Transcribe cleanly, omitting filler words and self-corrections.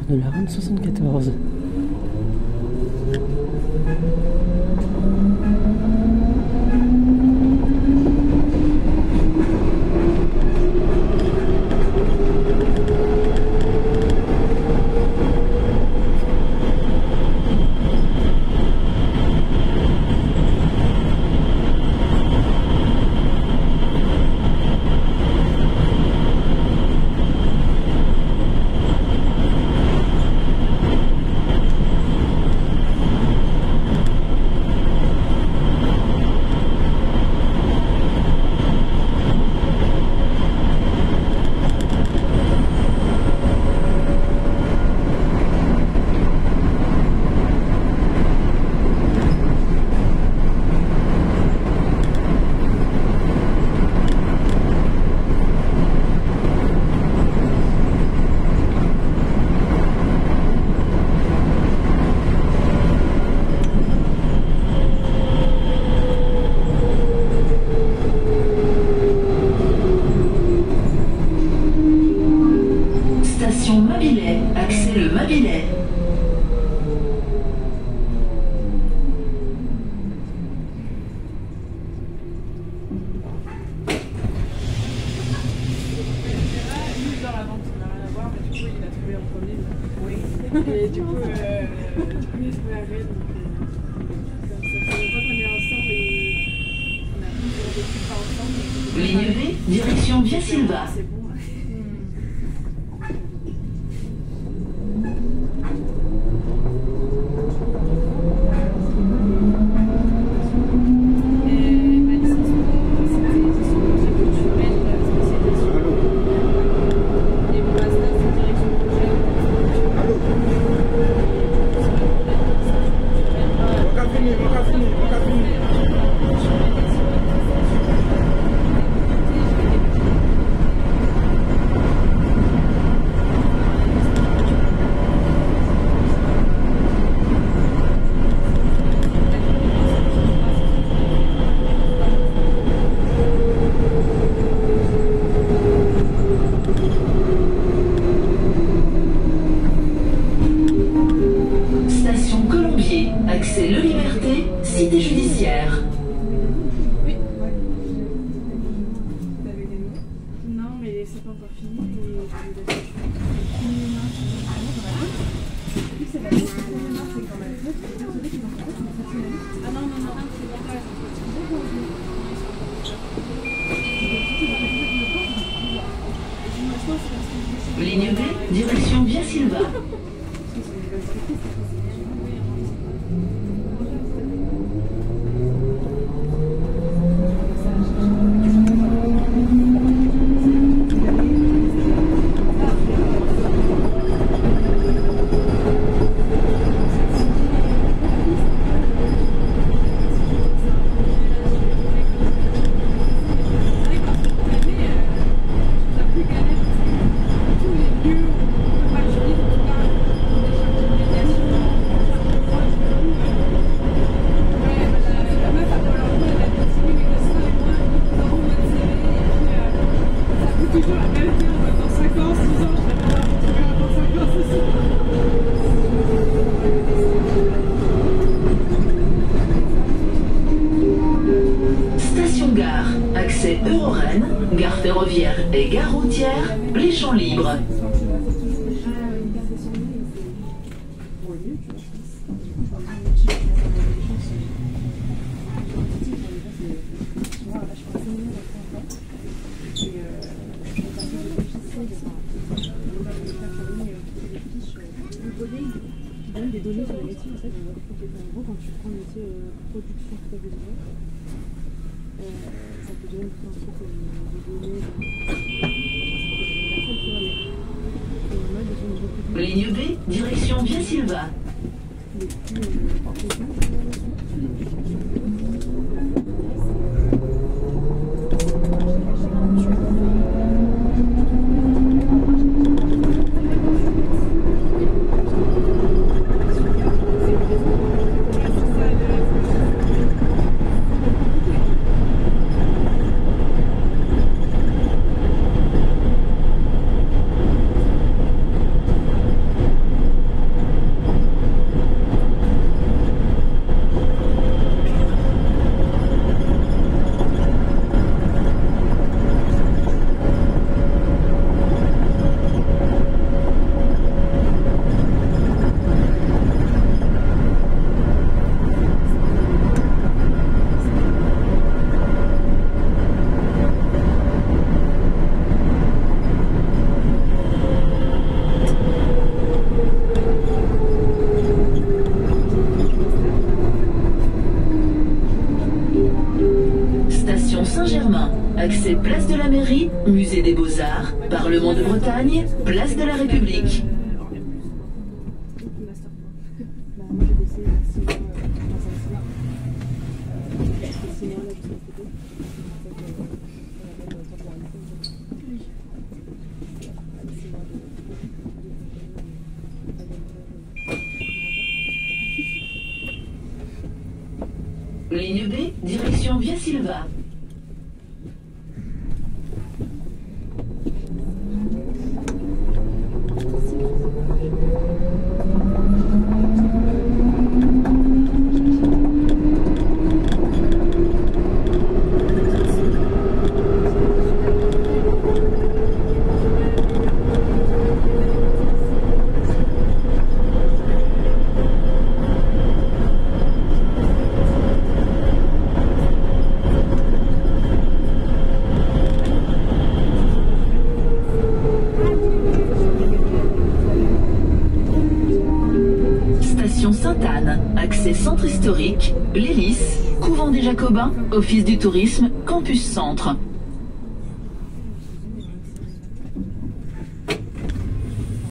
de la Ronde 74. Accès le Mabilais. Et du coup, il est trouvé à Rennes. Donc, ça fait longtemps qu'on est ensemble et on a vécu pas ensemble. Ligne B, direction Via Silva. C'est bon. Accès Le Liberté, cité judiciaire. Oui. Non, mais c'est pas encore fini. Ah non, c'est Ligne B, direction Via Silva. Accès Eurorennes, gare ferroviaire et gare routière, les champs libres. Des données sur les métiers, en fait, en gros, quand tu prends le métier production prévisionnelle, ça te donne ensuite des données. Ligne B, direction Via Silva. Saint-Germain. Accès place de la Mairie, musée des Beaux-Arts, Parlement de Bretagne, place de la République. Master. Bah, moi j'ai bossé 6 mois dans un cinéma. Ces 6 mois là juste à côté. En fait, on appelle temporalité. 6 mois Ligne B, direction Via Silva. Sainte-Anne, accès centre historique, l'Hélice, couvent des Jacobins, office du tourisme, campus centre.